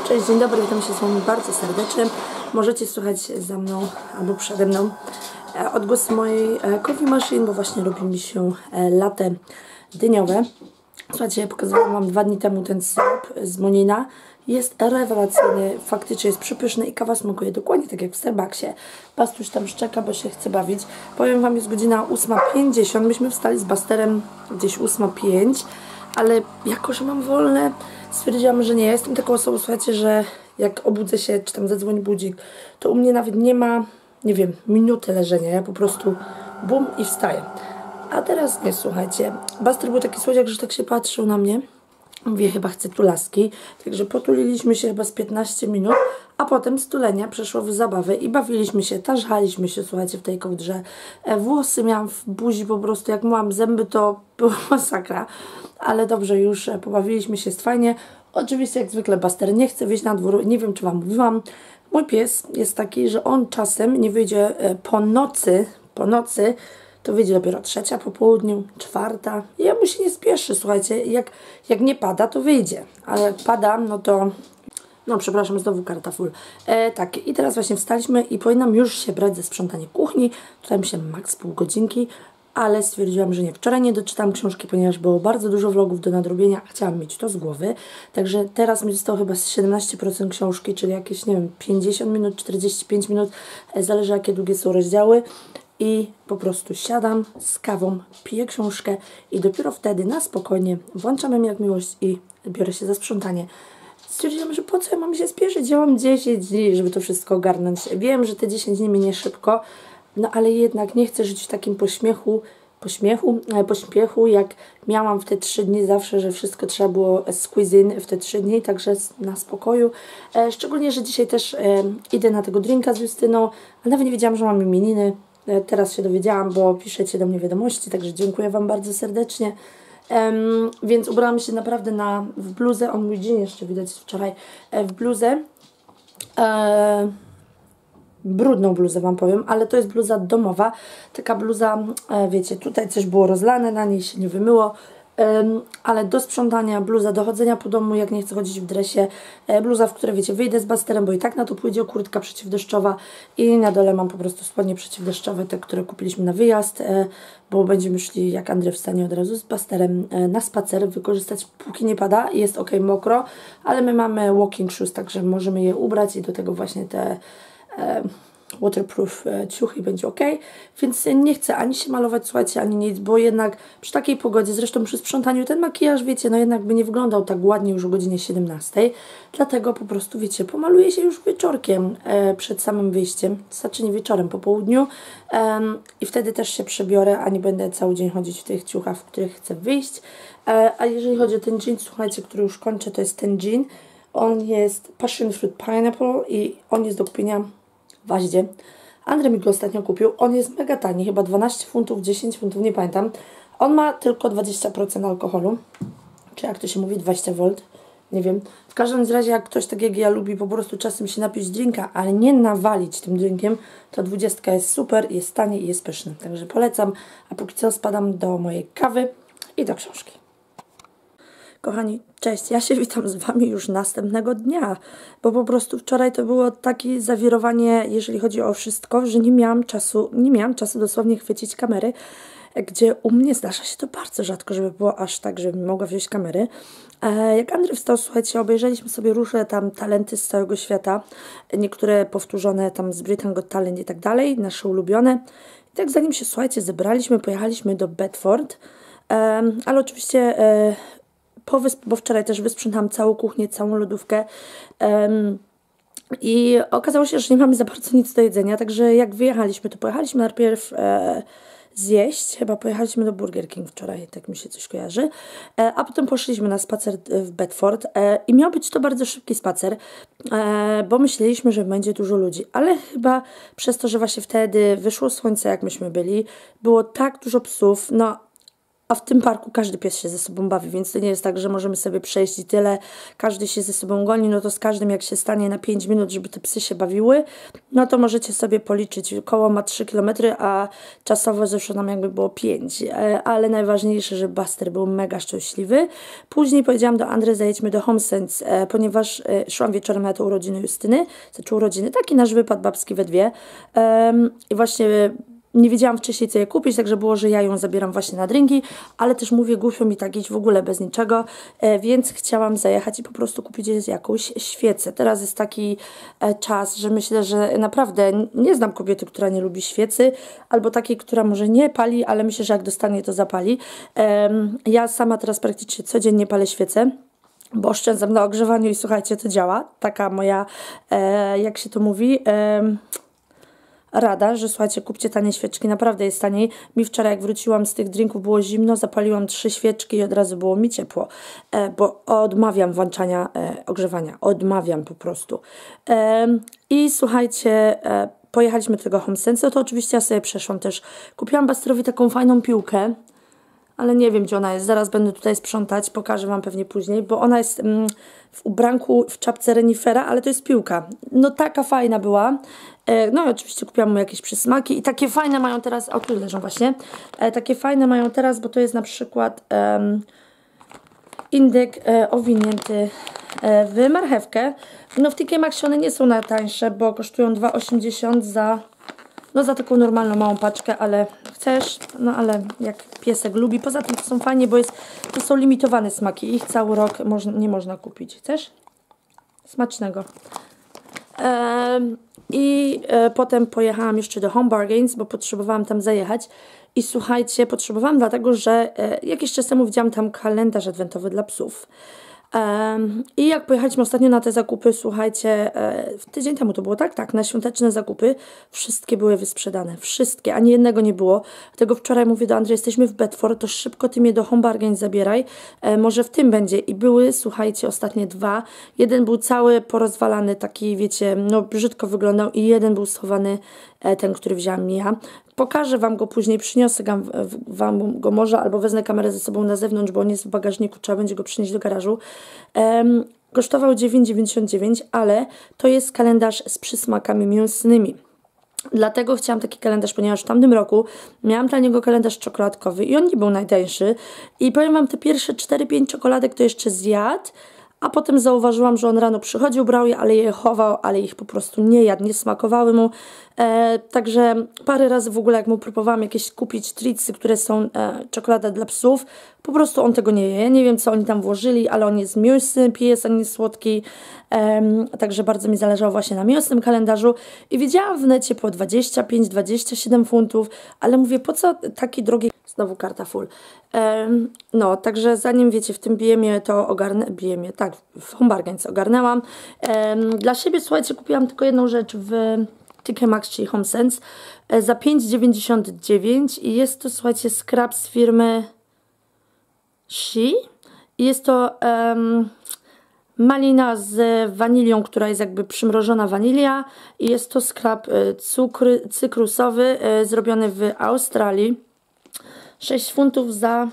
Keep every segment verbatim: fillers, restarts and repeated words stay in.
Cześć, dzień dobry, witam się z Wami bardzo serdecznie. Możecie słuchać za mną albo przede mną odgłos mojej coffee machine, bo właśnie robi mi się latte dyniowe. Słuchajcie, pokazałam Wam dwa dni temu ten syrop z Monina. Jest rewelacyjny, faktycznie jest przepyszny i kawa smakuje dokładnie tak jak w Starbucksie. Bastuś tam szczeka, bo się chce bawić. Powiem Wam, jest godzina ósma pięćdziesiąt. Myśmy wstali z Basterem gdzieś ósma pięć, ale jako, że mam wolne, stwierdziłam, że nie. Jestem taką osobą, słuchajcie, że jak obudzę się, czy tam zadzwoni budzik, to u mnie nawet nie ma, nie wiem, minuty leżenia. Ja po prostu bum i wstaję. A teraz nie, słuchajcie. Baster był taki słodziak, że tak się patrzył na mnie. Mówię, chyba chcę tu laski. Także potuliliśmy się chyba z piętnaście minut, a potem z tulenia przeszło w zabawę i bawiliśmy się, tarzaliśmy się, słuchajcie, w tej kołdrze. E, włosy miałam w buzi po prostu, jak miałam zęby, to była masakra. Ale dobrze, już e, pobawiliśmy się, jest fajnie. Oczywiście, jak zwykle, Baster nie chce wyjść na dwór. Nie wiem, czy Wam mówiłam. Mój pies jest taki, że on czasem nie wyjdzie e, po nocy, po nocy, to wyjdzie dopiero trzecia po południu, czwarta. I ja mu się nie spieszy, słuchajcie. Jak, jak nie pada, to wyjdzie. Ale jak pada, no to... No, przepraszam, znowu karta full. E, tak, i teraz właśnie wstaliśmy i powinnam już się brać za sprzątanie kuchni. Tutaj mi się max pół godzinki, ale stwierdziłam, że nie. Wczoraj nie doczytałam książki, ponieważ było bardzo dużo vlogów do nadrobienia. Chciałam mieć to z głowy. Także teraz mi zostało chyba siedemnaście procent książki, czyli jakieś, nie wiem, pięćdziesiąt minut, czterdzieści pięć minut. E, zależy, jakie długie są rozdziały. I po prostu siadam z kawą, piję książkę i dopiero wtedy na spokojnie włączam Jak Miłość i biorę się za sprzątanie. Stwierdziłam, że po co ja mam się spieszyć? Ja mam dziesięć dni, żeby to wszystko ogarnąć. Wiem, że te dziesięć dni minie szybko, no ale jednak nie chcę żyć w takim pośmiechu, pośmiechu, e, pośpiechu, jak miałam w te trzy dni zawsze, że wszystko trzeba było squeeze in w te trzy dni, także na spokoju. E, szczególnie, że dzisiaj też e, idę na tego drinka z Justyną, a nawet nie wiedziałam, że mam imieniny. Teraz się dowiedziałam, bo piszecie do mnie wiadomości, także dziękuję Wam bardzo serdecznie. Um, więc ubrałam się naprawdę na, w bluzę, o mój dzień jeszcze widać wczoraj, w bluzę, e, brudną bluzę Wam powiem, ale to jest bluza domowa, taka bluza, e, wiecie, tutaj coś było rozlane, na niej się nie wymyło, Um, ale do sprzątania, bluza do chodzenia po domu, jak nie chcę chodzić w dresie, e, bluza, w której, wiecie, wyjdę z Basterem, bo i tak na to pójdzie, kurtka przeciwdeszczowa i na dole mam po prostu spodnie przeciwdeszczowe, te, które kupiliśmy na wyjazd, e, bo będziemy szli, jak Andrzej wstanie, od razu z Basterem e, na spacer, wykorzystać, póki nie pada i jest ok, mokro, ale my mamy walking shoes, także możemy je ubrać i do tego właśnie te... E, waterproof e, ciuchy, będzie ok, więc nie chcę ani się malować, słuchajcie, ani nic, bo jednak przy takiej pogodzie, zresztą przy sprzątaniu ten makijaż, wiecie, no jednak by nie wyglądał tak ładnie już o godzinie siedemnastej, dlatego po prostu, wiecie, pomaluję się już wieczorkiem e, przed samym wyjściem, znaczy nie wieczorem, po południu e, i wtedy też się przebiorę, a nie będę cały dzień chodzić w tych ciuchach, w których chcę wyjść, e, a jeżeli chodzi o ten jean, słuchajcie, który już kończę, to jest ten jean, on jest Passion Fruit Pineapple i on jest do kupienia w Waździe. Andrzej mi go ostatnio kupił. On jest mega tani, chyba dwanaście funtów, dziesięć funtów, nie pamiętam. On ma tylko dwadzieścia procent alkoholu. Czy jak to się mówi, dwadzieścia volt? Nie wiem. W każdym razie, jak ktoś tak jak ja lubi po prostu czasem się napić drinka, ale nie nawalić tym drinkiem, to dwudziestka jest super, jest tanie i jest pyszny. Także polecam. A póki co spadam do mojej kawy i do książki. Kochani, cześć, ja się witam z Wami już następnego dnia, bo po prostu wczoraj to było takie zawirowanie, jeżeli chodzi o wszystko, że nie miałam czasu, nie miałam czasu dosłownie chwycić kamery, gdzie u mnie zdarza się to bardzo rzadko, żeby było aż tak, żebym mogła wziąć kamery. E, jak Andrzej wstał, słuchajcie, obejrzeliśmy sobie różne tam talenty z całego świata, niektóre powtórzone tam z Britain Got Talent i tak dalej, nasze ulubione. I tak zanim się, słuchajcie, zebraliśmy, pojechaliśmy do Bedford, e, ale oczywiście... E, Po wysp bo wczoraj też wysprzątałam całą kuchnię, całą lodówkę um, i okazało się, że nie mamy za bardzo nic do jedzenia, także jak wyjechaliśmy, to pojechaliśmy najpierw e, zjeść, chyba pojechaliśmy do Burger King wczoraj, tak mi się coś kojarzy, e, a potem poszliśmy na spacer w Bedford e, i miał być to bardzo szybki spacer, e, bo myśleliśmy, że będzie dużo ludzi, ale chyba przez to, że właśnie wtedy wyszło słońce, jak myśmy byli, było tak dużo psów, no a w tym parku każdy pies się ze sobą bawi, więc to nie jest tak, że możemy sobie przejść i tyle, każdy się ze sobą goni, no to z każdym jak się stanie na pięć minut, żeby te psy się bawiły, no to możecie sobie policzyć, koło ma trzy kilometry, a czasowo zeszło nam jakby było pięć, ale najważniejsze, że Buster był mega szczęśliwy. Później powiedziałam do Andry, zajedźmy do HomeSense, ponieważ szłam wieczorem na te urodziny Justyny, znaczy urodziny, taki nasz wypad babski we dwie i właśnie nie wiedziałam wcześniej, co je kupić, także było, że ja ją zabieram właśnie na drinki, ale też mówię, głupio mi tak iść w ogóle bez niczego, e, więc chciałam zajechać i po prostu kupić jakąś świecę. Teraz jest taki e, czas, że myślę, że naprawdę nie znam kobiety, która nie lubi świecy, albo takiej, która może nie pali, ale myślę, że jak dostanie, to zapali. E, ja sama teraz praktycznie codziennie palę świecę, bo oszczędzam na ogrzewaniu i słuchajcie, to działa. Taka moja, e, jak się to mówi... E, rada, że słuchajcie, kupcie tanie świeczki, naprawdę jest taniej. Mi wczoraj jak wróciłam z tych drinków było zimno, zapaliłam trzy świeczki i od razu było mi ciepło, e, bo odmawiam włączania e, ogrzewania, odmawiam po prostu. E, I słuchajcie, e, pojechaliśmy do tego HomeSense, to oczywiście ja sobie przeszłam też, kupiłam Busterowi taką fajną piłkę, ale nie wiem, gdzie ona jest. Zaraz będę tutaj sprzątać, pokażę Wam pewnie później, bo ona jest mm, w ubranku, w czapce renifera, ale to jest piłka. No taka fajna była. E, no i oczywiście kupiłam mu jakieś przysmaki i takie fajne mają teraz, o tu leżą właśnie, e, takie fajne mają teraz, bo to jest na przykład um, indyk e, owinięty e, w marchewkę. No w T K Maxxie one nie są najtańsze, bo kosztują dwa osiemdziesiąt za... No za taką normalną małą paczkę, ale chcesz, no ale jak piesek lubi. Poza tym to są fajnie, bo jest, to są limitowane smaki. Ich cały rok można, nie można kupić. Chcesz? Smacznego. Ehm, I e, potem pojechałam jeszcze do Home Bargains, bo potrzebowałam tam zajechać. I słuchajcie, potrzebowałam dlatego, że e, jakiś czas temu widziałam tam kalendarz adwentowy dla psów. Um, I jak pojechaliśmy ostatnio na te zakupy, słuchajcie, e, tydzień temu to było, tak? Tak, na świąteczne zakupy, wszystkie były wysprzedane, wszystkie, ani jednego nie było. Dlatego wczoraj mówię do Andrzeja, jesteśmy w Bedford, to szybko Ty mnie do Home Bargains zabieraj, e, może w tym będzie. I były, słuchajcie, ostatnie dwa, jeden był cały porozwalany, taki, wiecie, no brzydko wyglądał i jeden był schowany, e, ten, który wzięłam ja. Pokażę Wam go później, przyniosę Wam go może, albo wezmę kamerę ze sobą na zewnątrz, bo on jest w bagażniku, trzeba będzie go przynieść do garażu. Um, kosztował dziewięć dziewięćdziesiąt dziewięć, ale to jest kalendarz z przysmakami mięsnymi. Dlatego chciałam taki kalendarz, ponieważ w tamtym roku miałam dla niego kalendarz czekoladkowy i on nie był najtańszy. I powiem Wam, te pierwsze cztery pięć czekoladek to jeszcze zjadł, a potem zauważyłam, że on rano przychodził, brał je, ale je chował, ale ich po prostu nie jadł, nie smakowały mu. E, także parę razy w ogóle, jak mu próbowałam jakieś kupić treatsy, które są e, czekolada dla psów, po prostu on tego nie je. Nie wiem, co oni tam włożyli, ale on jest mięsny, pies, a nie słodki. E, także bardzo mi zależało właśnie na mięsnym kalendarzu. I widziałam w necie po dwadzieścia pięć dwadzieścia siedem funtów, ale mówię, po co taki drogi... Znowu karta full. E, no, także zanim wiecie, w tym B M ie to ogarnę... B M ie, tak, w Home Bargains ogarnęłam. E, dla siebie, słuchajcie, kupiłam tylko jedną rzecz w T K Maxx, czyli HomeSense, e, za pięć dziewięćdziesiąt dziewięć i jest to, słuchajcie, scrub z firmy She. I jest to um, malina z wanilią, która jest jakby przymrożona wanilia i jest to scrub e, cukry, cykrusowy, e, zrobiony w Australii. sześć funtów za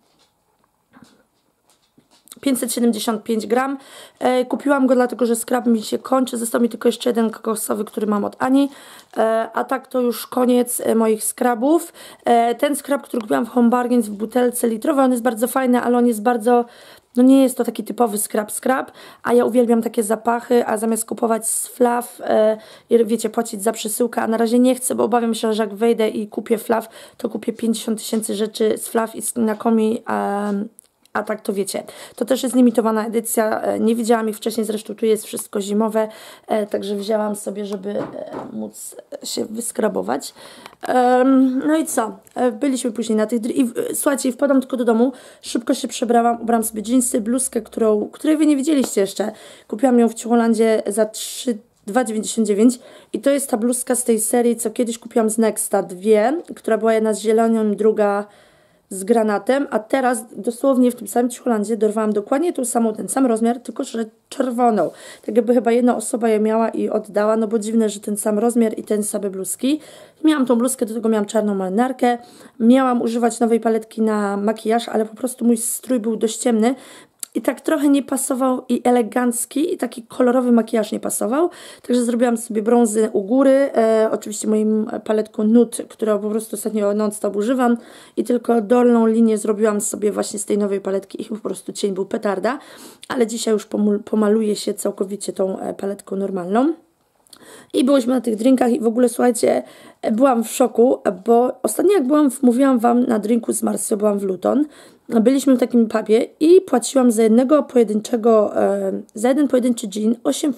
pięćset siedemdziesiąt pięć gram. E, kupiłam go dlatego, że scrub mi się kończy. Został mi tylko jeszcze jeden kokosowy, który mam od Ani. E, a tak to już koniec e, moich scrubów. E, ten scrub, który kupiłam w Home Bargains w butelce litrowej, on jest bardzo fajny, ale on jest bardzo... No nie jest to taki typowy scrub scrub, a ja uwielbiam takie zapachy, a zamiast kupować z Fluff e, i wiecie, płacić za przesyłkę, a na razie nie chcę, bo obawiam się, że jak wejdę i kupię Fluff, to kupię pięćdziesiąt tysięcy rzeczy z Fluff i z Nakomi, a, a tak to wiecie. To też jest limitowana edycja, e, nie widziałam ich wcześniej, zresztą tu jest wszystko zimowe, e, także wzięłam sobie, żeby e, móc się wyskrabować. Um, no i co? E, byliśmy później na tych... I, e, słuchajcie, wpadłam tylko do domu, szybko się przebrałam, ubrałam sobie dżinsy, bluzkę, którą, której wy nie widzieliście jeszcze. Kupiłam ją w Ciucholandzie za dwa dziewięćdziesiąt dziewięć i to jest ta bluzka z tej serii, co kiedyś kupiłam z Nexta, dwie, która była jedna z zielonią, druga z granatem, a teraz dosłownie w tym samym Ciuchlandzie dorwałam dokładnie tą samą, ten sam rozmiar, tylko że czerwoną. Tak jakby chyba jedna osoba je miała i oddała, no bo dziwne, że ten sam rozmiar i ten same bluzki. Miałam tą bluzkę, do tego miałam czarną marynarkę. Miałam używać nowej paletki na makijaż, ale po prostu mój strój był dość ciemny. I tak trochę nie pasował i elegancki, i taki kolorowy makijaż nie pasował. Także zrobiłam sobie brązy u góry. E, oczywiście moją paletką Nude, którą po prostu ostatnio non-stop używam. I tylko dolną linię zrobiłam sobie właśnie z tej nowej paletki. Ich po prostu cień był petarda. Ale dzisiaj już pomaluję się całkowicie tą paletką normalną. I byłyśmy na tych drinkach i w ogóle, słuchajcie, byłam w szoku, bo ostatnio jak byłam, mówiłam Wam na drinku z Marcio, byłam w Luton, byliśmy w takim pubie i płaciłam za jednego pojedynczego, e, za jeden pojedynczy gin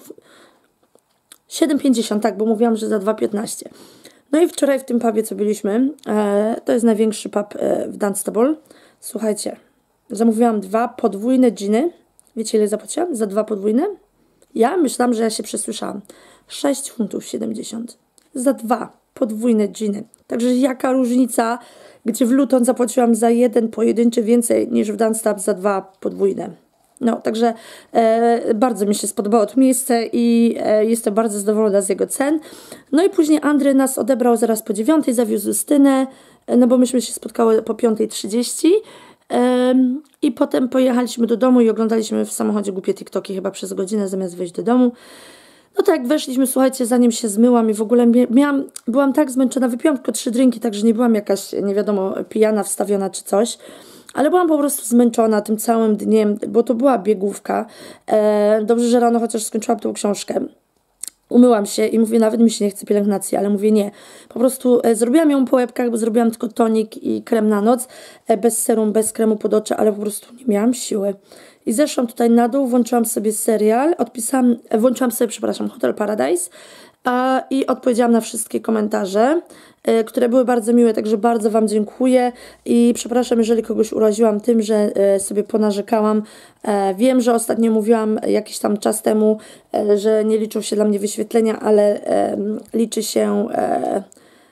siedem pięćdziesiąt, tak, bo mówiłam, że za dwa piętnaście. No i wczoraj w tym pubie, co byliśmy, e, to jest największy pub e, w Dunstable, słuchajcie, zamówiłam dwa podwójne giny, wiecie ile zapłaciłam za dwa podwójne? Ja myślałam, że ja się przesłyszałam. sześć funtów siedemdziesiąt za dwa podwójne giny. Także jaka różnica, gdzie w Luton zapłaciłam za jeden pojedynczy więcej niż w Dunstable za dwa podwójne. No, także e, bardzo mi się spodobało to miejsce i e, jestem bardzo zadowolona z jego cen. No i później Andrzej nas odebrał zaraz po dziewiątej, zawiózł Justynę, no bo myśmy się spotkały po piątej trzydzieści. Um, I potem pojechaliśmy do domu i oglądaliśmy w samochodzie głupie TikToki chyba przez godzinę zamiast wejść do domu. No tak, weszliśmy, słuchajcie, zanim się zmyłam i w ogóle miałam, byłam tak zmęczona, wypiłam tylko trzy drinki, także nie byłam jakaś, nie wiadomo, pijana, wstawiona czy coś. Ale byłam po prostu zmęczona tym całym dniem, bo to była biegówka. E, dobrze, że rano chociaż skończyłam tą książkę. Umyłam się i mówię, nawet mi się nie chce pielęgnacji, ale mówię nie. Po prostu e, zrobiłam ją po łebkach, bo zrobiłam tylko tonik i krem na noc, e, bez serum, bez kremu pod oczy, ale po prostu nie miałam siły. I zeszłam tutaj na dół, włączyłam sobie serial, odpisałam, e, włączyłam sobie, przepraszam, Hotel Paradise a, i odpowiedziałam na wszystkie komentarze, e, które były bardzo miłe, także bardzo Wam dziękuję i przepraszam, jeżeli kogoś uraziłam tym, że e, sobie ponarzekałam. E, wiem, że ostatnio mówiłam jakiś tam czas temu, e, że nie liczą się dla mnie wyświetlenia, ale e, liczy się e,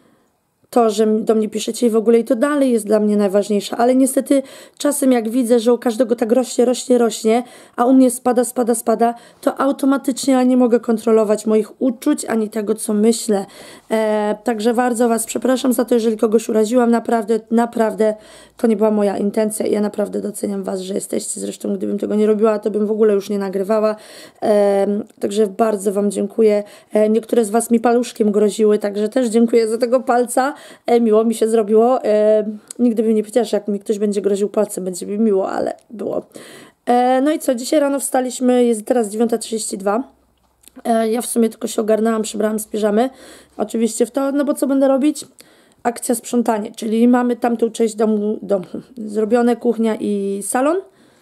to, że do mnie piszecie i w ogóle i to dalej jest dla mnie najważniejsze, ale niestety czasem jak widzę, że u każdego tak rośnie, rośnie, rośnie, a u mnie spada, spada, spada, to automatycznie ja nie mogę kontrolować moich uczuć, ani tego, co myślę. E, także bardzo Was przepraszam za to, jeżeli kogoś uraziłam, naprawdę, naprawdę to nie była moja intencja i ja naprawdę doceniam Was, że jesteście, zresztą gdybym tego nie robiła, to bym w ogóle już nie nagrywała, e, także bardzo Wam dziękuję. E, niektóre z Was mi paluszkiem groziły, także też dziękuję za tego palca. E, miło mi się zrobiło. E, nigdy bym nie powiedziała, że jak mi ktoś będzie groził palcem, będzie mi miło, ale było. E, no i co? Dzisiaj rano wstaliśmy, jest teraz dziewiąta trzydzieści dwa. E, ja w sumie tylko się ogarnęłam, przybrałam z piżamy. Oczywiście w to, no bo co będę robić? Akcja sprzątanie, czyli mamy tamtą część domu, domu. Zrobione kuchnia i salon.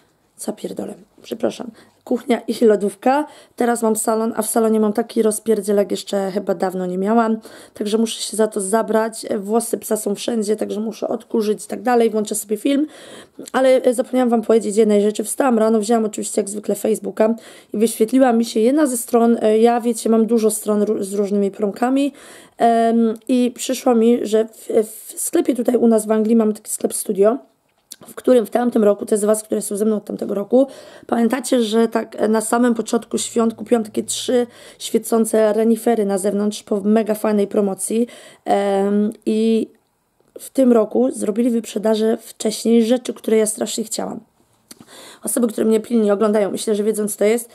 Co pierdolę, przepraszam. Kuchnia i lodówka. Teraz mam salon, a w salonie mam taki rozpierdziel, jak jeszcze chyba dawno nie miałam. Także muszę się za to zabrać. Włosy psa są wszędzie, także muszę odkurzyć i tak dalej. Włączę sobie film. Ale zapomniałam Wam powiedzieć jednej rzeczy. Wstałam rano, wzięłam oczywiście jak zwykle Facebooka i wyświetliła mi się jedna ze stron. Ja, wiecie, mam dużo stron z różnymi promkami. Um, I przyszło mi, że w, w sklepie tutaj u nas w Anglii mamy taki sklep Studio, w którym w tamtym roku, te z Was, które są ze mną od tamtego roku, pamiętacie, że tak na samym początku świąt kupiłam takie trzy świecące renifery na zewnątrz po mega fajnej promocji um, i w tym roku zrobili wyprzedaże wcześniej rzeczy, które ja strasznie chciałam. Osoby, które mnie pilnie oglądają, myślę, że wiedzą, co to jest.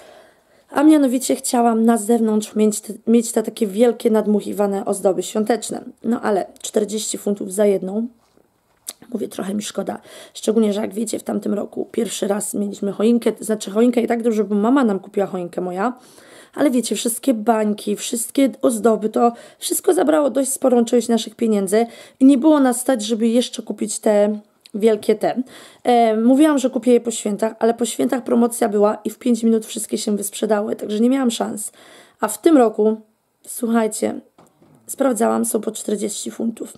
A mianowicie chciałam na zewnątrz mieć te, mieć te takie wielkie, nadmuchiwane ozdoby świąteczne. No ale czterdzieści funtów za jedną. Mówię, trochę mi szkoda. Szczególnie, że jak wiecie, w tamtym roku pierwszy raz mieliśmy choinkę, znaczy choinkę i tak dobrze, bo mama nam kupiła choinkę moja. Ale wiecie, wszystkie bańki, wszystkie ozdoby, to wszystko zabrało dość sporą część naszych pieniędzy i nie było nas stać, żeby jeszcze kupić te wielkie te. E, mówiłam, że kupię je po świętach, ale po świętach promocja była i w pięć minut wszystkie się wysprzedały, także nie miałam szans. A w tym roku, słuchajcie, sprawdzałam, są po czterdzieści funtów.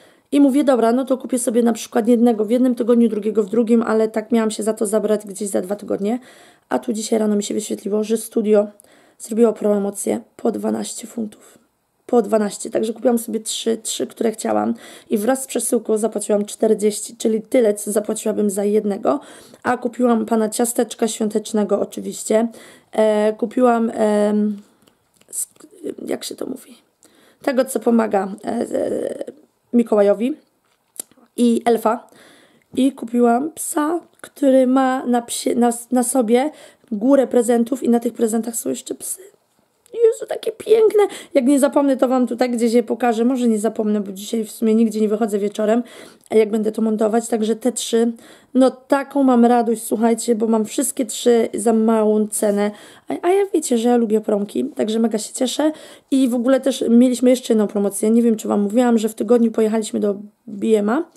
I mówię, dobra, no to kupię sobie na przykład jednego w jednym tygodniu, drugiego w drugim, ale tak miałam się za to zabrać gdzieś za dwa tygodnie. A tu dzisiaj rano mi się wyświetliło, że Studio zrobiło promocję po dwanaście funtów. po dwanaście, także kupiłam sobie trzy, trzy, które chciałam i wraz z przesyłką zapłaciłam czterdzieści, czyli tyle, co zapłaciłabym za jednego, a kupiłam pana ciasteczka świątecznego oczywiście, e, kupiłam, e, jak się to mówi, tego, co pomaga e, e, Mikołajowi i elfa, i kupiłam psa, który ma na, psie, na, na sobie górę prezentów i na tych prezentach są jeszcze psy. Jezu, takie piękne. Jak nie zapomnę, to wam tutaj gdzieś je pokażę. Może nie zapomnę, bo dzisiaj w sumie nigdzie nie wychodzę wieczorem, a jak będę to montować. Także te trzy, no taką mam radość, słuchajcie, bo mam wszystkie trzy za małą cenę. A, a ja wiecie, że ja lubię promki, także mega się cieszę. I w ogóle też mieliśmy jeszcze jedną promocję. Nie wiem, czy wam mówiłam, że w tygodniu pojechaliśmy do B M A.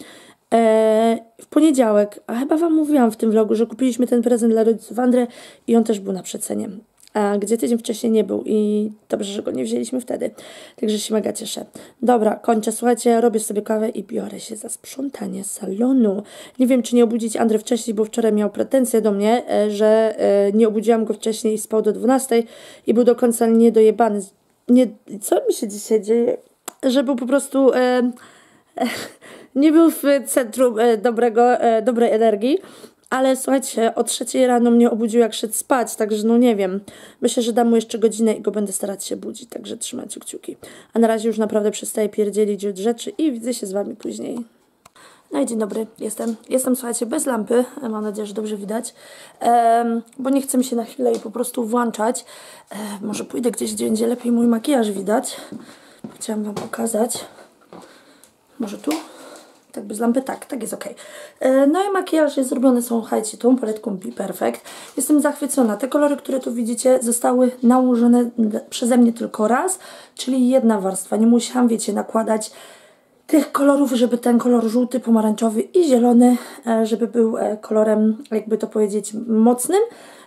W poniedziałek, a chyba wam mówiłam w tym vlogu, że kupiliśmy ten prezent dla rodziców Andrę i on też był na przecenie, a gdzie tydzień wcześniej nie był i dobrze, że go nie wzięliśmy wtedy, także się mega cieszę. Dobra, kończę, słuchajcie, robię sobie kawę i biorę się za sprzątanie salonu. Nie wiem, czy nie obudzić Andrę wcześniej, bo wczoraj miał pretensje do mnie, że nie obudziłam go wcześniej i spał do dwunastej i był do końca niedojebany. Nie, co mi się dzisiaj dzieje? Że był po prostu... E, nie był w centrum e, dobrego, e, dobrej energii, ale słuchajcie, o trzeciej rano mnie obudził, jak szedł spać, także no nie wiem. Myślę, że dam mu jeszcze godzinę i go będę starać się budzić, także trzymajcie kciuki. A na razie już naprawdę przestaję pierdzielić od rzeczy i widzę się z wami później. No i dzień dobry, jestem, jestem słuchajcie, bez lampy, mam nadzieję, że dobrze widać, e, bo nie chcę mi się na chwilę jej po prostu włączać. E, może pójdę gdzieś, gdzie będzie lepiej mój makijaż widać. Chciałam wam pokazać. Może tu? Tak bez lampy? Tak, tak jest ok. No i makijaż jest zrobiony, słuchajcie, tą paletką Be Perfect. Jestem zachwycona. Te kolory, które tu widzicie, zostały nałożone przeze mnie tylko raz, czyli jedna warstwa. Nie musiałam, wiecie, nakładać tych kolorów, żeby ten kolor żółty, pomarańczowy i zielony, żeby był kolorem, jakby to powiedzieć, mocnym.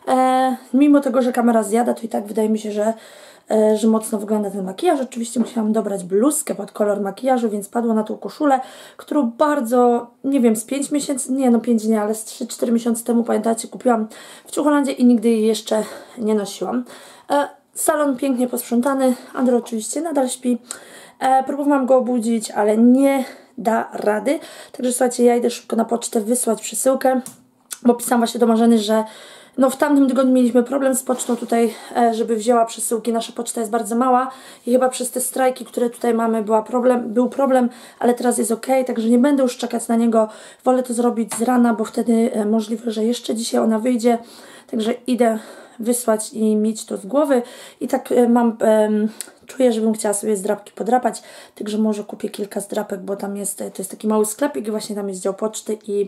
Mimo tego, że kamera zjada, to i tak wydaje mi się, że że mocno wygląda ten makijaż. Oczywiście musiałam dobrać bluzkę pod kolor makijażu, więc padło na tą koszulę, którą bardzo, nie wiem, z pięć miesięcy, nie no pięć nie, ale z trzy cztery miesiące temu, pamiętacie, kupiłam w Ciucholandzie i nigdy jej jeszcze nie nosiłam. E, salon pięknie posprzątany, Andrzej oczywiście nadal śpi. E, próbowałam go obudzić, ale nie da rady. Także słuchajcie, ja idę szybko na pocztę wysłać przesyłkę, bo pisałam właśnie do Marzeny, że no w tamtym tygodniu mieliśmy problem z pocztą tutaj, żeby wzięła przesyłki. Nasza poczta jest bardzo mała i chyba przez te strajki, które tutaj mamy, była problem, był problem, ale teraz jest ok, także nie będę już czekać na niego. Wolę to zrobić z rana, bo wtedy możliwe, że jeszcze dzisiaj ona wyjdzie. Także idę wysłać i mieć to z głowy. I tak mam, um, czuję, że bym chciała sobie zdrapki podrapać, także może kupię kilka zdrapek, bo tam jest, to jest taki mały sklepik i właśnie tam jest dział poczty i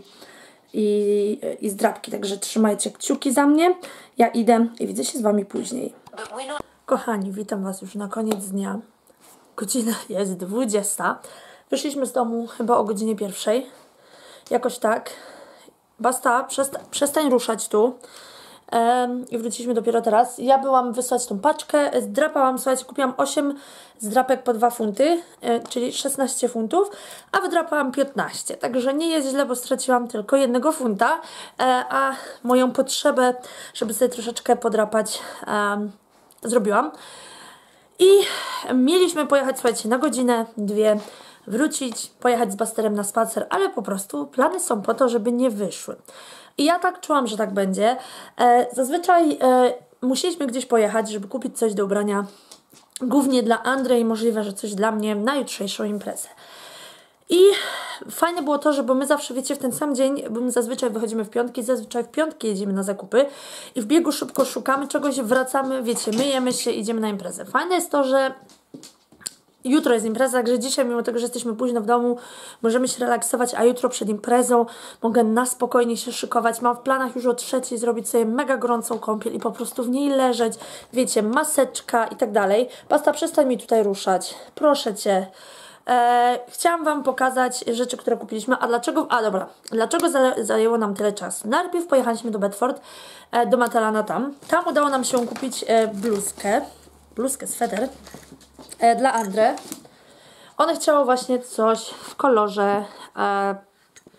I, i zdrapki, także trzymajcie kciuki za mnie. Ja idę i widzę się z wami później. Kochani, witam was już na koniec dnia. Godzina jest dwudziesta. Wyszliśmy z domu chyba o godzinie pierwszej. Jakoś tak. Basta, przesta przestań ruszać tu. Um, I wróciliśmy dopiero teraz. Ja byłam wysłać tą paczkę, zdrapałam, słuchajcie, kupiłam osiem zdrapek po dwa funty, e, czyli szesnaście funtów, a wydrapałam piętnaście, także nie jest źle, bo straciłam tylko jednego funta, e, a moją potrzebę, żeby sobie troszeczkę podrapać, e, zrobiłam. I mieliśmy pojechać, słuchajcie, na godzinę, dwie, wrócić, pojechać z Basterem na spacer, ale po prostu plany są po to, żeby nie wyszły. I ja tak czułam, że tak będzie. E, zazwyczaj e, musieliśmy gdzieś pojechać, żeby kupić coś do ubrania, głównie dla Andrzej, możliwe, że coś dla mnie na jutrzejszą imprezę. I fajne było to, że bo my zawsze, wiecie, w ten sam dzień, bo my zazwyczaj wychodzimy w piątki, zazwyczaj w piątki jedziemy na zakupy i w biegu szybko szukamy czegoś, wracamy, wiecie, myjemy się, idziemy na imprezę. Fajne jest to, że jutro jest impreza, także dzisiaj, mimo tego, że jesteśmy późno w domu, możemy się relaksować, a jutro przed imprezą mogę na spokojnie się szykować. Mam w planach już o trzeciej zrobić sobie mega gorącą kąpiel i po prostu w niej leżeć, wiecie, maseczka i tak dalej. Basta, przestań mi tutaj ruszać, proszę Cię. Eee, chciałam Wam pokazać rzeczy, które kupiliśmy, a dlaczego, a dobra, dlaczego zajęło nam tyle czasu? Najpierw pojechaliśmy do Bedford, e, do Matalana tam, tam udało nam się kupić e, bluzkę, bluzkę, sweter, E, dla Andrę. One chciało właśnie coś w kolorze e,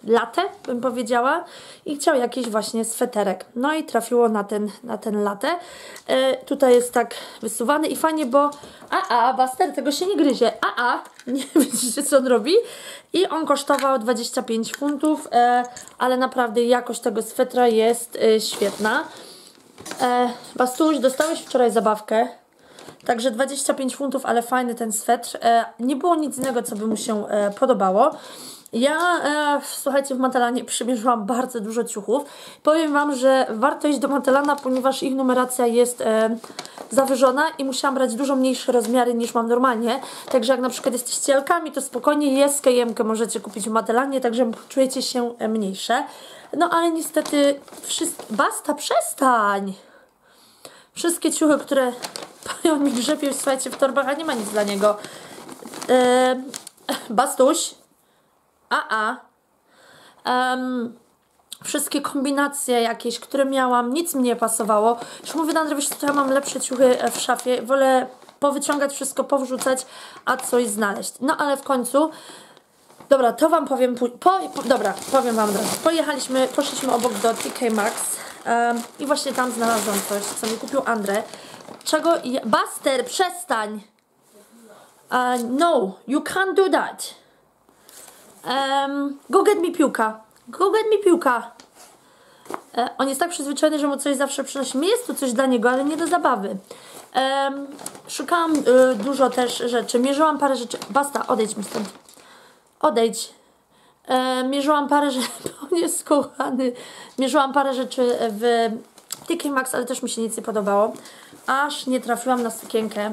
latte, bym powiedziała, i chciał jakiś właśnie sweterek. No i trafiło na ten, na ten latte. E, tutaj jest tak wysuwany i fajnie, bo a, a, Buster, tego się nie gryzie. A, a, nie widzicie, co on robi? I on kosztował dwadzieścia pięć funtów, e, ale naprawdę jakość tego swetra jest e, świetna. E, Bastuś, dostałeś wczoraj zabawkę. Także dwadzieścia pięć funtów, ale fajny ten swetr. E, nie było nic innego, co by mu się e, podobało. Ja, e, słuchajcie, w Matalannie przymierzyłam bardzo dużo ciuchów. Powiem Wam, że warto iść do Matalana, ponieważ ich numeracja jest e, zawyżona i musiałam brać dużo mniejsze rozmiary niż mam normalnie. Także jak na przykład jesteście Elkami, to spokojnie jest kejemkę możecie kupić w Matalanie, także czujecie się e, mniejsze. No ale niestety wszystkie... Basta, przestań! Wszystkie ciuchy, które on mi grzebił, słuchajcie, w torbach, a nie ma nic dla niego. E, Bastuś. A, a. Um, wszystkie kombinacje jakieś, które miałam, nic mi nie pasowało. Już mówię do Andrzej, wiesz co, ja mam lepsze ciuchy w szafie. Wolę powyciągać wszystko, powrzucać, a coś znaleźć. No ale w końcu, dobra, to Wam powiem, po, po, dobra, powiem Wam od razu. Pojechaliśmy, poszliśmy obok do T K Maxx um, i właśnie tam znalazłam coś, co mi kupił Andrzej. Czego? Ja, Buster, przestań! Uh, no, you can't do that. Um, go get me piłka. Go get me piłka. E, on jest tak przyzwyczajony, że mu coś zawsze przynosi. Jest tu coś dla niego, ale nie do zabawy. Um, szukałam y, dużo też rzeczy. Mierzyłam parę rzeczy. Basta, odejdź mi stąd. Odejdź. E, mierzyłam parę rzeczy. On jest kochany. Mierzyłam parę rzeczy w T K Maxx, ale też mi się nic nie podobało. Aż nie trafiłam na sukienkę.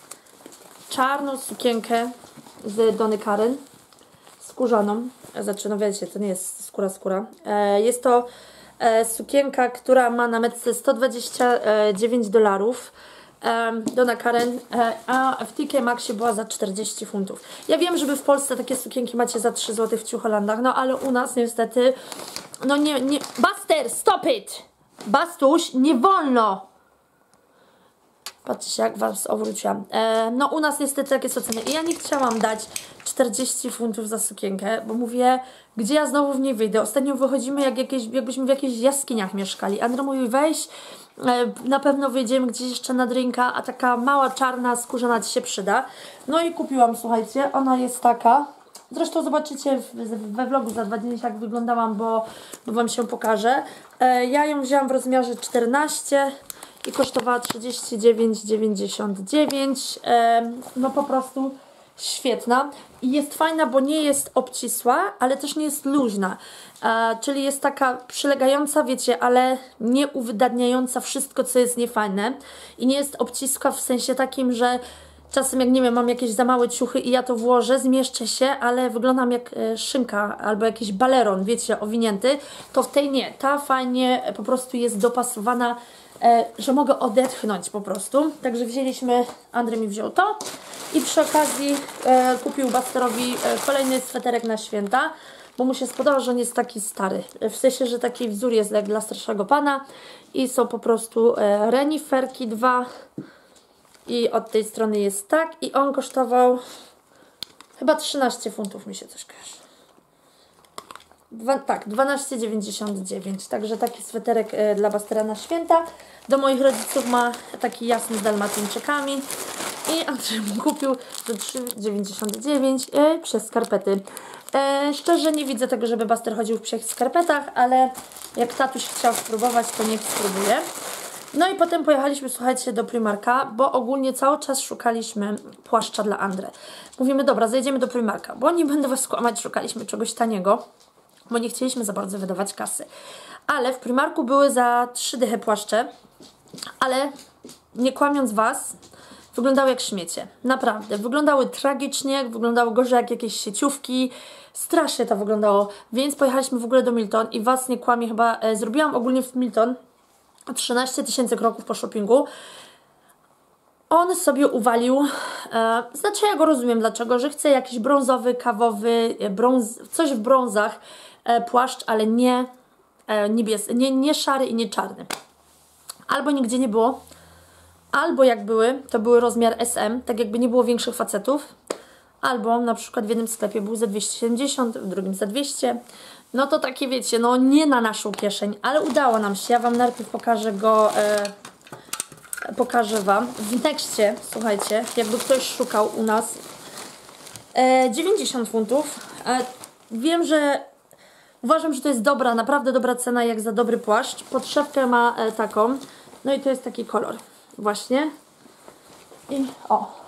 Czarną sukienkę z Donny Karen. Skórzaną. Znaczy, no wiecie, to nie jest skóra, skóra. E, jest to e, sukienka, która ma na metce sto dwadzieścia dziewięć dolarów. E, Donna Karen, e, a w T K Maxxie była za czterdzieści funtów. Ja wiem, że wy w Polsce takie sukienki macie za trzy złote w Ciucholandach, no ale u nas niestety, no nie, nie... Buster, stop it! Bastuś, nie wolno! Patrzcie, jak Was obróciłam. E, no u nas niestety takie są ceny. I ja nie chciałam dać czterdzieści funtów za sukienkę, bo mówię, gdzie ja znowu w niej wyjdę. Ostatnio wychodzimy, jak jakieś, jakbyśmy w jakichś jaskiniach mieszkali. Andrzej mówi, weź, e, na pewno wyjdziemy gdzieś jeszcze na drinka, a taka mała, czarna, skórzana Ci się przyda. No i kupiłam, słuchajcie, ona jest taka. Zresztą zobaczycie w, we vlogu za dwa dni, jak wyglądałam, bo, bo Wam się pokażę. E, ja ją wzięłam w rozmiarze czternaście i kosztowała trzydzieści dziewięć dziewięćdziesiąt dziewięć. E, no po prostu świetna. I jest fajna, bo nie jest obcisła, ale też nie jest luźna. E, czyli jest taka przylegająca, wiecie, ale nie uwydatniająca wszystko, co jest niefajne. I nie jest obcisła w sensie takim, że czasem, jak nie wiem, mam jakieś za małe ciuchy i ja to włożę, zmieszczę się, ale wyglądam jak e, szynka albo jakiś baleron, wiecie, owinięty. To w tej nie. Ta fajnie po prostu jest dopasowana, e, że mogę odetchnąć po prostu. Także wzięliśmy, Andrzej mi wziął to i przy okazji e, kupił Busterowi e, kolejny sweterek na święta, bo mu się spodobał, że on jest taki stary. W sensie, że taki wzór jest jak dla starszego pana i są po prostu e, reniferki dwa. I od tej strony jest tak. I on kosztował chyba trzynaście funtów, mi się coś kojarzy. Dwa, tak, dwanaście dziewięćdziesiąt dziewięć. Także taki sweterek e, dla Bastera na święta. Do moich rodziców ma taki jasny z dalmatyńczykami. I Andrzej mu kupił za trzy dziewięćdziesiąt dziewięć e, przez skarpety. E, szczerze nie widzę tego, żeby Buster chodził w psiech skarpetach, ale jak tatuś chciał spróbować, to niech spróbuje. No i potem pojechaliśmy, słuchajcie, do Primarka, bo ogólnie cały czas szukaliśmy płaszcza dla Andre. Mówimy, dobra, zejdziemy do Primarka, bo nie będę Was skłamać, szukaliśmy czegoś taniego, bo nie chcieliśmy za bardzo wydawać kasy. Ale w Primarku były za trzy dychy płaszcze, ale nie kłamiąc Was, wyglądały jak śmiecie. Naprawdę. Wyglądały tragicznie, wyglądały gorzej jak jakieś sieciówki. Strasznie to wyglądało. Więc pojechaliśmy w ogóle do Milton i Was nie kłamię, chyba e, zrobiłam ogólnie w Milton trzynaście tysięcy kroków po shoppingu. On sobie uwalił, e, znaczy ja go rozumiem dlaczego, że chce jakiś brązowy, kawowy, brąz, coś w brązach, e, płaszcz, ale nie e, niebiesky, nie, nie szary i nie czarny. Albo nigdzie nie było, albo jak były, to były rozmiar S M, tak jakby nie było większych facetów, albo na przykład w jednym sklepie był za dwieście siedemdziesiąt, w drugim za dwieście. no to takie wiecie, no nie na naszą kieszeń, ale udało nam się. Ja Wam najpierw pokażę go, e, pokażę Wam. W Nexcie, słuchajcie, jakby ktoś szukał u nas, e, dziewięćdziesiąt funtów. E, wiem, że uważam, że to jest dobra, naprawdę dobra cena jak za dobry płaszcz. Podszewkę ma e, taką, no i to jest taki kolor właśnie. I o.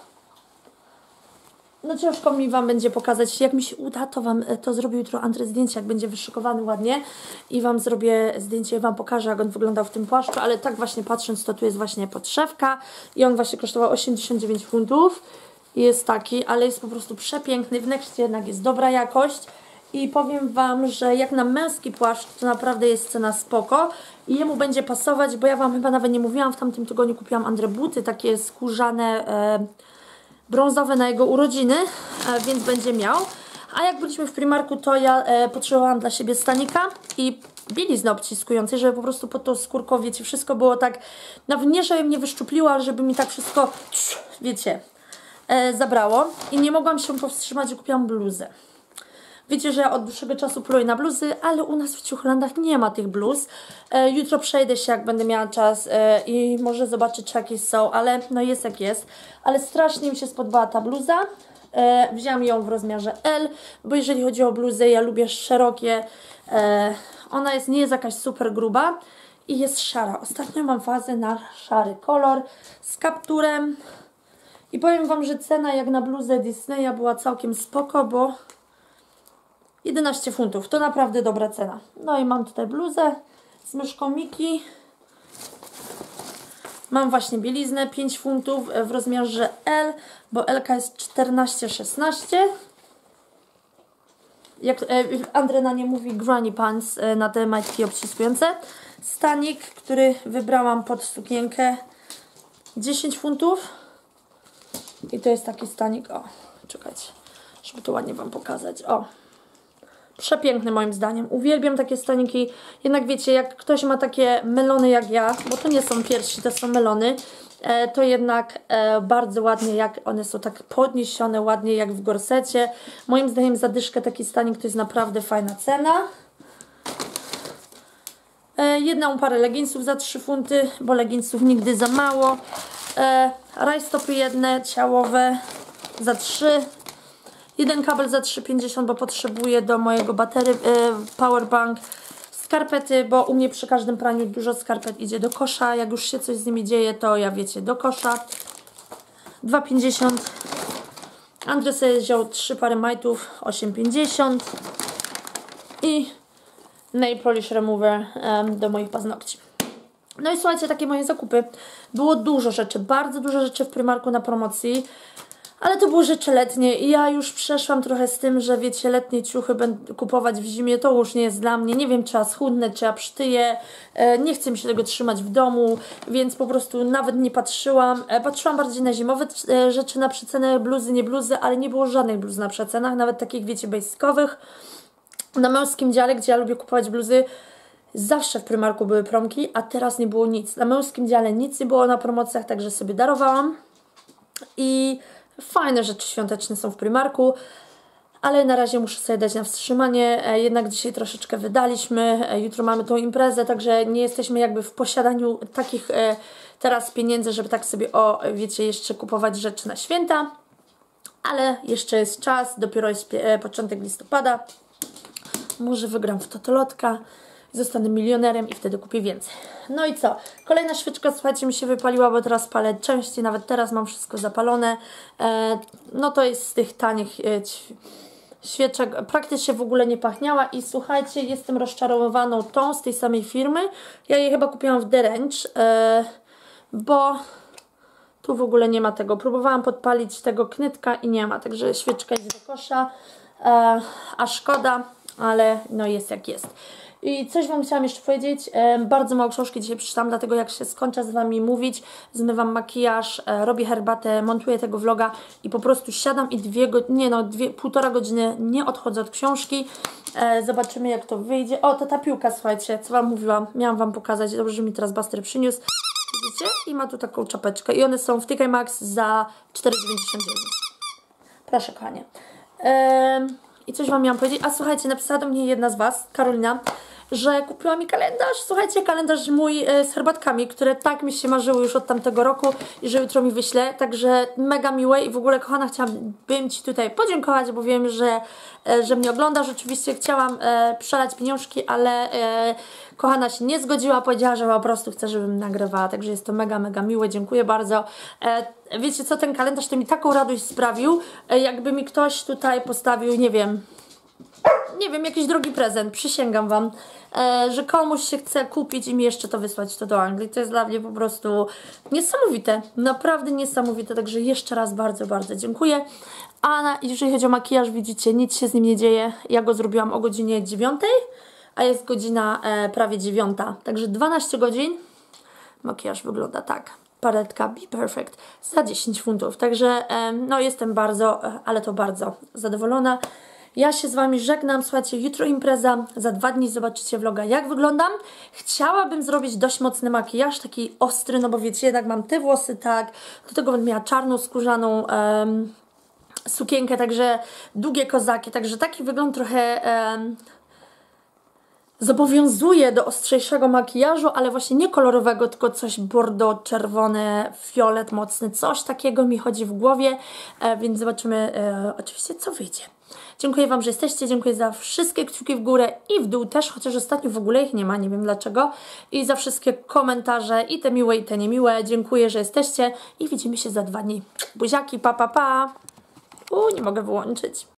No ciężko mi Wam będzie pokazać, jak mi się uda, to Wam to zrobię jutro Andrzej zdjęcie, jak będzie wyszykowany ładnie i Wam zrobię zdjęcie i Wam pokażę, jak on wyglądał w tym płaszczu, ale tak właśnie patrząc, to tu jest właśnie podszewka i on właśnie kosztował osiemdziesiąt dziewięć funtów. Jest taki, ale jest po prostu przepiękny, w Nexcie jednak jest dobra jakość i powiem Wam, że jak na męski płaszcz, to naprawdę jest cena spoko i jemu będzie pasować, bo ja Wam chyba nawet nie mówiłam, w tamtym tygodniu kupiłam Andrze buty, takie skórzane, e, brązowe na jego urodziny, e, więc będzie miał. A jak byliśmy w Primarku, to ja e, potrzebowałam dla siebie stanika i bieliznę obciskującej, żeby po prostu pod tą skórką, wiecie, wszystko było tak, nawet nie, żeby mnie wyszczupliło, ale żeby mi tak wszystko, wiecie, e, zabrało. I nie mogłam się powstrzymać, że kupiłam bluzę. Wiecie, że ja od dłuższego czasu pluję na bluzy, ale u nas w Ciuchlandach nie ma tych bluz. E, jutro przejdę się, jak będę miała czas e, i może zobaczyć, czy jakieś są, ale no jest jak jest. Ale strasznie mi się spodobała ta bluza. E, wzięłam ją w rozmiarze L, bo jeżeli chodzi o bluzy, ja lubię szerokie. E, ona jest, nie jest jakaś super gruba i jest szara. Ostatnio mam fazę na szary kolor z kapturem. I powiem Wam, że cena jak na bluzę Disneya była całkiem spoko, bo jedenaście funtów, to naprawdę dobra cena. No i mam tutaj bluzę z myszką Miki. Mam właśnie bieliznę pięć funtów w rozmiarze L, bo L jest czternaście szesnaście. Jak e, Andrzej na nie mówi granny pants, e, na te majtki obciskujące. Stanik, który wybrałam pod sukienkę, dziesięć funtów. I to jest taki stanik, o, czekajcie, żeby to ładnie Wam pokazać, o. Przepiękny moim zdaniem. Uwielbiam takie staniki. Jednak wiecie, jak ktoś ma takie melony jak ja, bo to nie są piersi, to są melony, e, to jednak e, bardzo ładnie, jak one są tak podniesione, ładnie jak w gorsecie. Moim zdaniem za dyszkę taki stanik to jest naprawdę fajna cena. E, jedną parę leginsów za trzy funty, bo leginsów nigdy za mało. E, rajstopy jedne, ciałowe za trzy. Jeden kabel za trzy pięćdziesiąt, bo potrzebuję do mojego baterii, e, powerbank. Skarpety, bo u mnie przy każdym praniu dużo skarpet idzie do kosza. Jak już się coś z nimi dzieje, to ja wiecie, do kosza. dwa pięćdziesiąt. Andrzej sobie wziął trzy pary majtów, osiem pięćdziesiąt. I nail polish remover um, do moich paznokci. No i słuchajcie, takie moje zakupy. Było dużo rzeczy, bardzo dużo rzeczy w Primarku na promocji. Ale to były rzeczy letnie i ja już przeszłam trochę z tym, że wiecie, letnie ciuchy będę kupować w zimie, to już nie jest dla mnie. Nie wiem, czy ja schudnę, czy ja przytyję. E, nie chcę mi się tego trzymać w domu, więc po prostu nawet nie patrzyłam. E, patrzyłam bardziej na zimowe e, rzeczy, na przecenę, bluzy, nie bluzy, ale nie było żadnych bluz na przecenach, nawet takich, wiecie, basicowych. Na męskim dziale, gdzie ja lubię kupować bluzy, zawsze w Primarku były promki, a teraz nie było nic. Na męskim dziale nic nie było na promocjach, także sobie darowałam. I fajne rzeczy świąteczne są w Primarku, ale na razie muszę sobie dać na wstrzymanie. Jednak dzisiaj troszeczkę wydaliśmy. Jutro mamy tą imprezę, także nie jesteśmy jakby w posiadaniu takich teraz pieniędzy, żeby tak sobie, o, wiecie, jeszcze kupować rzeczy na święta. Ale jeszcze jest czas, dopiero jest początek listopada. Może wygram w totolotka, zostanę milionerem i wtedy kupię więcej. No i co? Kolejna świeczka, słuchajcie, mi się wypaliła, bo teraz palę częściej, nawet teraz mam wszystko zapalone. E, no to jest z tych tanich e, świeczek, praktycznie w ogóle nie pachniała i słuchajcie, jestem rozczarowaną tą z tej samej firmy. Ja je chyba kupiłam w The Range, e, bo tu w ogóle nie ma tego. Próbowałam podpalić tego knytka i nie ma, także świeczka jest do kosza, e, a szkoda, ale no jest jak jest. I coś Wam chciałam jeszcze powiedzieć, e, bardzo mało książki dzisiaj przeczytam, dlatego jak się skończę z Wami mówić, zmywam makijaż, e, robię herbatę, montuję tego vloga i po prostu siadam i dwie godziny, nie no, dwie, półtora godziny nie odchodzę od książki. E, zobaczymy, jak to wyjdzie. O, to ta piłka, słuchajcie, co Wam mówiłam, miałam Wam pokazać, dobrze, że mi teraz Buster przyniósł. Widzicie? I ma tu taką czapeczkę i one są w T K Maxx za cztery dziewięćdziesiąt dziewięć. Proszę, kochanie. E, I coś Wam miałam powiedzieć. A słuchajcie, napisała do mnie jedna z Was, Karolina, że kupiła mi kalendarz. Słuchajcie, kalendarz mój e, z herbatkami, które tak mi się marzyły już od tamtego roku i że jutro mi wyślę. Także mega miłe i w ogóle, kochana, chciałabym Ci tutaj podziękować, bo wiem, że, e, że mnie oglądasz. Oczywiście chciałam e, przelać pieniążki, ale e, kochana się nie zgodziła. Powiedziała, że po prostu chce, żebym nagrywała. Także jest to mega, mega miłe. Dziękuję bardzo. E, wiecie co, ten kalendarz to mi taką radość sprawił, e, jakby mi ktoś tutaj postawił, nie wiem... Nie wiem, jakiś drogi prezent, przysięgam Wam, e, że komuś się chce kupić i mi jeszcze to wysłać to do Anglii. To jest dla mnie po prostu niesamowite, naprawdę niesamowite, także jeszcze raz bardzo, bardzo dziękuję. A na, jeżeli chodzi o makijaż, widzicie, nic się z nim nie dzieje. Ja go zrobiłam o godzinie dziewiątej, a jest godzina e, prawie dziewiąta, także dwanaście godzin. Makijaż wygląda tak. Paletka Be Perfect za dziesięć funtów, także e, no jestem bardzo, e, ale to bardzo zadowolona. Ja się z Wami żegnam, słuchajcie, jutro impreza, za dwa dni zobaczycie vloga, jak wyglądam. Chciałabym zrobić dość mocny makijaż, taki ostry, no bo wiecie, jednak mam te włosy, tak, do tego będę miała czarną, skórzaną um, sukienkę, także długie kozaki, także taki wygląd trochę... Um, zobowiązuje do ostrzejszego makijażu, ale właśnie nie kolorowego, tylko coś bordo, czerwone, fiolet mocny, coś takiego mi chodzi w głowie, e, więc zobaczymy e, oczywiście, co wyjdzie. Dziękuję Wam, że jesteście, dziękuję za wszystkie kciuki w górę i w dół też, chociaż ostatnio w ogóle ich nie ma, nie wiem dlaczego, i za wszystkie komentarze, i te miłe, i te niemiłe. Dziękuję, że jesteście i widzimy się za dwa dni. Buziaki, pa, pa, pa! U, nie mogę wyłączyć.